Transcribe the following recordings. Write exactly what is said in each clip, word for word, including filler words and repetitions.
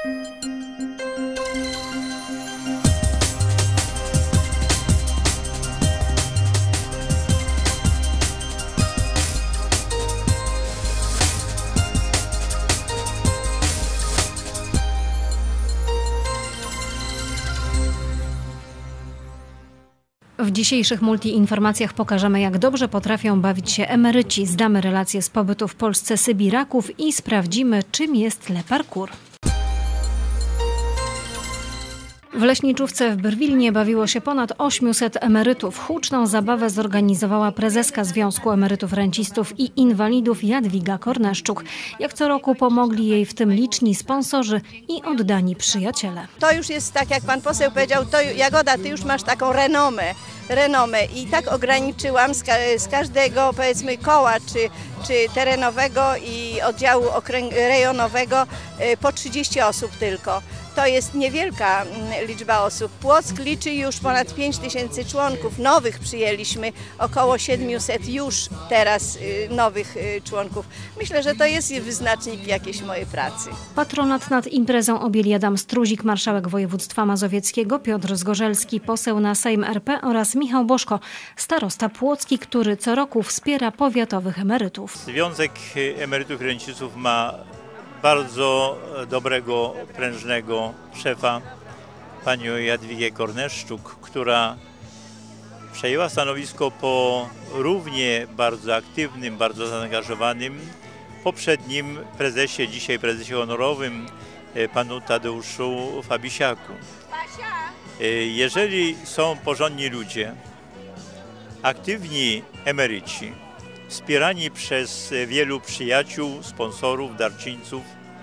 W dzisiejszych multiinformacjach pokażemy, jak dobrze potrafią bawić się emeryci. Zdamy relacje z pobytu w Polsce Sybiraków i sprawdzimy, czym jest Le Parkour. W leśniczówce w Brwilnie bawiło się ponad osiemset emerytów. Huczną zabawę zorganizowała prezeska Związku Emerytów, Rencistów i Inwalidów Jadwiga Korneszczuk. Jak co roku pomogli jej w tym liczni sponsorzy i oddani przyjaciele. To już jest tak, jak pan poseł powiedział, to Jagoda, ty już masz taką renomę, renomę i tak ograniczyłam z, ka z każdego, powiedzmy, koła czy, czy terenowego i oddziału rejonowego po trzydzieści osób tylko. To jest niewielka liczba osób. Płock liczy już ponad pięć tysięcy członków. Nowych przyjęliśmy, około siedmiuset już teraz nowych członków. Myślę, że to jest wyznacznik jakiejś mojej pracy. Patronat nad imprezą objęli Adam Struzik, marszałek województwa mazowieckiego, Piotr Zgorzelski, poseł na Sejm R P oraz Michał Bożko, starosta płocki, który co roku wspiera powiatowych emerytów. Związek Emerytów i Rencistów ma bardzo dobrego, prężnego szefa, panią Jadwigę Korneszczuk, która przejęła stanowisko po równie bardzo aktywnym, bardzo zaangażowanym poprzednim prezesie, dzisiaj prezesie honorowym, panu Tadeuszu Fabisiaku. Jeżeli są porządni ludzie, aktywni emeryci, wspierani przez wielu przyjaciół, sponsorów, darczyńców,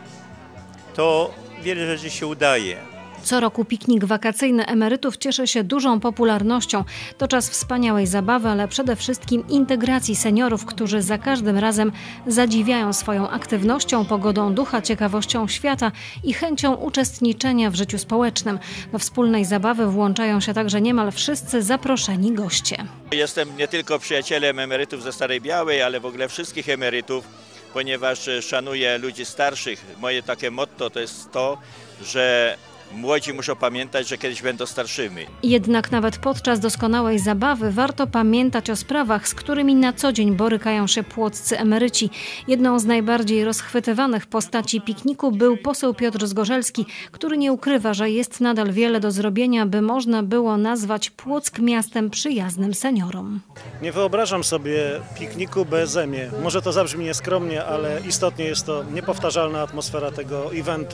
to wiele rzeczy się udaje. Co roku piknik wakacyjny emerytów cieszy się dużą popularnością. To czas wspaniałej zabawy, ale przede wszystkim integracji seniorów, którzy za każdym razem zadziwiają swoją aktywnością, pogodą ducha, ciekawością świata i chęcią uczestniczenia w życiu społecznym. Do wspólnej zabawy włączają się także niemal wszyscy zaproszeni goście. Jestem nie tylko przyjacielem emerytów ze Starej Białej, ale w ogóle wszystkich emerytów, ponieważ szanuję ludzi starszych. Moje takie motto to jest to, że młodzi muszą pamiętać, że kiedyś będą starszymi. Jednak nawet podczas doskonałej zabawy warto pamiętać o sprawach, z którymi na co dzień borykają się płoccy emeryci. Jedną z najbardziej rozchwytywanych postaci pikniku był poseł Piotr Zgorzelski, który nie ukrywa, że jest nadal wiele do zrobienia, by można było nazwać Płock miastem przyjaznym seniorom. Nie wyobrażam sobie pikniku bez E M I E. Może to zabrzmi nieskromnie, ale istotnie jest to niepowtarzalna atmosfera tego eventu.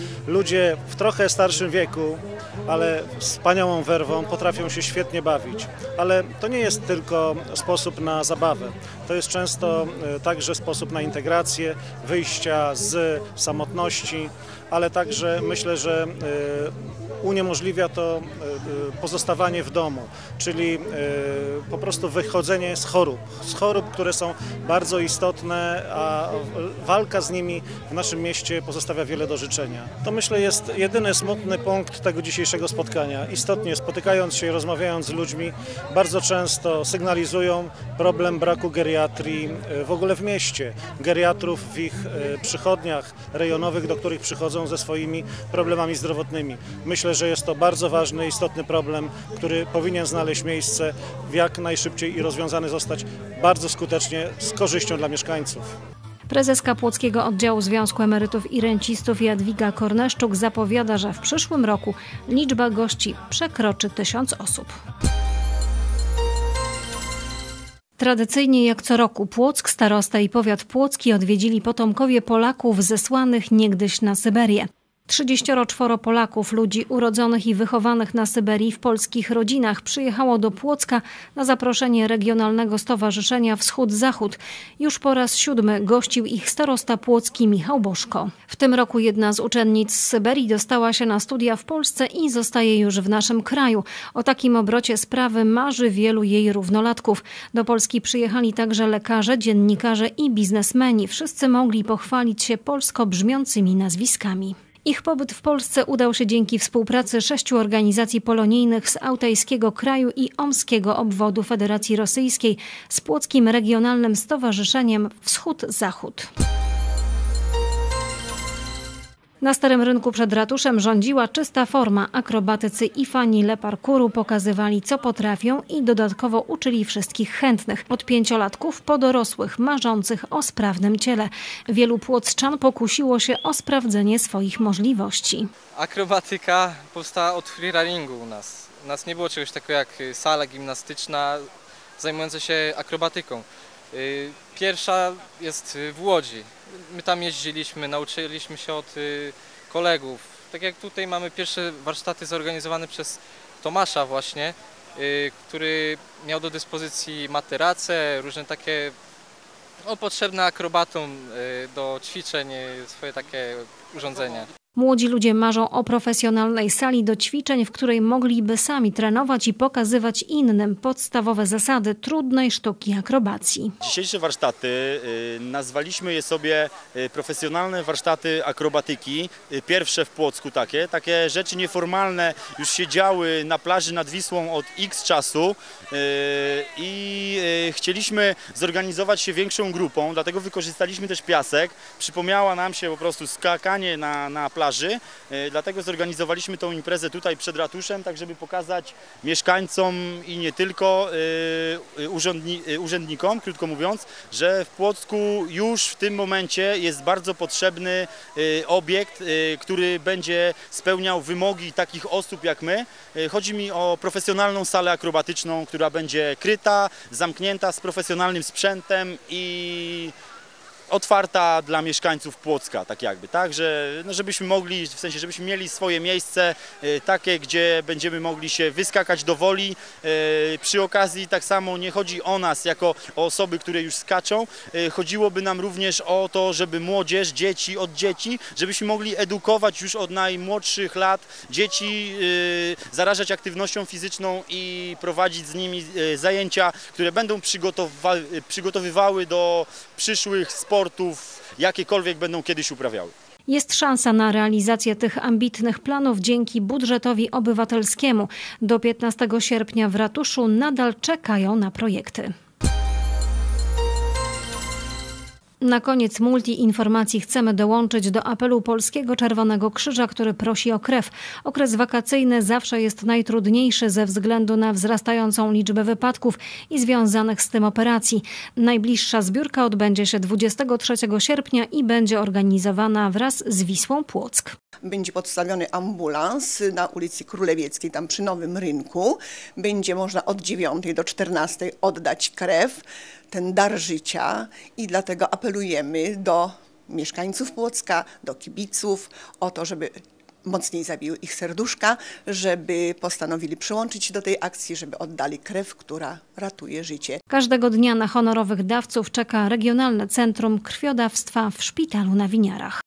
Ludzie w trochę starszym wieku, ale z wspaniałą werwą potrafią się świetnie bawić. Ale to nie jest tylko sposób na zabawę. To jest często także sposób na integrację, wyjścia z samotności, ale także myślę, że uniemożliwia to pozostawanie w domu, czyli po prostu wychodzenie z chorób, z chorób, które są bardzo istotne, a walka z nimi w naszym mieście pozostawia wiele do życzenia. To myślę jest jedyny smutny punkt tego dzisiejszego spotkania. Istotnie spotykając się i rozmawiając z ludźmi, bardzo często sygnalizują problem braku geriatrii w ogóle w mieście, geriatrów w ich przychodniach rejonowych, do których przychodzą ze swoimi problemami zdrowotnymi. Myślę, że jest to bardzo ważny, istotny problem, który powinien znaleźć miejsce w jak najszybciej i rozwiązany zostać bardzo skutecznie z korzyścią dla mieszkańców. Prezeska Płockiego Oddziału Związku Emerytów i Rencistów Jadwiga Korneszczuk zapowiada, że w przyszłym roku liczba gości przekroczy tysiąc osób. Tradycyjnie jak co roku Płock, starosta i powiat płocki odwiedzili potomkowie Polaków zesłanych niegdyś na Syberię. Trzydzieścioro czworo Polaków, ludzi urodzonych i wychowanych na Syberii w polskich rodzinach, przyjechało do Płocka na zaproszenie Regionalnego Stowarzyszenia Wschód-Zachód. Już po raz siódmy gościł ich starosta płocki Michał Bożko. W tym roku jedna z uczennic z Syberii dostała się na studia w Polsce i zostaje już w naszym kraju. O takim obrocie sprawy marzy wielu jej równolatków. Do Polski przyjechali także lekarze, dziennikarze i biznesmeni. Wszyscy mogli pochwalić się polsko brzmiącymi nazwiskami. Ich pobyt w Polsce udał się dzięki współpracy sześciu organizacji polonijnych z Altejskiego Kraju i Omskiego Obwodu Federacji Rosyjskiej z Płockim Regionalnym Stowarzyszeniem Wschód-Zachód. Na Starym Rynku przed ratuszem rządziła czysta forma. Akrobatycy i fani Le Parkouru pokazywali, co potrafią i dodatkowo uczyli wszystkich chętnych. Od pięciolatków po dorosłych, marzących o sprawnym ciele. Wielu płockczan pokusiło się o sprawdzenie swoich możliwości. Akrobatyka powstała od freerunningu u nas. U nas nie było czegoś takiego jak sala gimnastyczna zajmująca się akrobatyką. Pierwsza jest w Łodzi. My tam jeździliśmy, nauczyliśmy się od kolegów. Tak jak tutaj mamy pierwsze warsztaty zorganizowane przez Tomasza właśnie, który miał do dyspozycji materace, różne takie no, potrzebne akrobatom do ćwiczeń, swoje takie urządzenia. Młodzi ludzie marzą o profesjonalnej sali do ćwiczeń, w której mogliby sami trenować i pokazywać innym podstawowe zasady trudnej sztuki akrobacji. Dzisiejsze warsztaty nazwaliśmy je sobie profesjonalne warsztaty akrobatyki. Pierwsze w Płocku takie. Takie rzeczy nieformalne już się działy na plaży nad Wisłą od X czasu i chcieliśmy zorganizować się większą grupą, dlatego wykorzystaliśmy też piasek. Przypomniała nam się po prostu skakanie na, na plaży. Dlatego zorganizowaliśmy tą imprezę tutaj przed ratuszem, tak żeby pokazać mieszkańcom i nie tylko urzędni, urzędnikom, krótko mówiąc, że w Płocku już w tym momencie jest bardzo potrzebny obiekt, który będzie spełniał wymogi takich osób jak my. Chodzi mi o profesjonalną salę akrobatyczną, która będzie kryta, zamknięta z profesjonalnym sprzętem i otwarta dla mieszkańców Płocka, tak jakby, tak, że no żebyśmy mogli, w sensie, żebyśmy mieli swoje miejsce y, takie, gdzie będziemy mogli się wyskakać do woli. Y, przy okazji tak samo nie chodzi o nas jako o osoby, które już skaczą, y, chodziłoby nam również o to, żeby młodzież, dzieci od dzieci, żebyśmy mogli edukować już od najmłodszych lat dzieci, y, zarażać aktywnością fizyczną i prowadzić z nimi y, zajęcia, które będą przygotowa przygotowywały do przyszłych sportów, sportów, jakiekolwiek będą kiedyś uprawiały. Jest szansa na realizację tych ambitnych planów dzięki budżetowi obywatelskiemu. Do piętnastego sierpnia w ratuszu nadal czekają na projekty. Na koniec multi-informacji chcemy dołączyć do apelu Polskiego Czerwonego Krzyża, który prosi o krew. Okres wakacyjny zawsze jest najtrudniejszy ze względu na wzrastającą liczbę wypadków i związanych z tym operacji. Najbliższa zbiórka odbędzie się dwudziestego trzeciego sierpnia i będzie organizowana wraz z Wisłą Płock. Będzie podstawiony ambulans na ulicy Królewieckiej, tam przy Nowym Rynku. Będzie można od dziewiątej do czternastej oddać krew, ten dar życia i dlatego apelujemy do mieszkańców Płocka, do kibiców o to, żeby mocniej zabiły ich serduszka, żeby postanowili przyłączyć się do tej akcji, żeby oddali krew, która ratuje życie. Każdego dnia na honorowych dawców czeka Regionalne Centrum Krwiodawstwa w Szpitalu na Winiarach.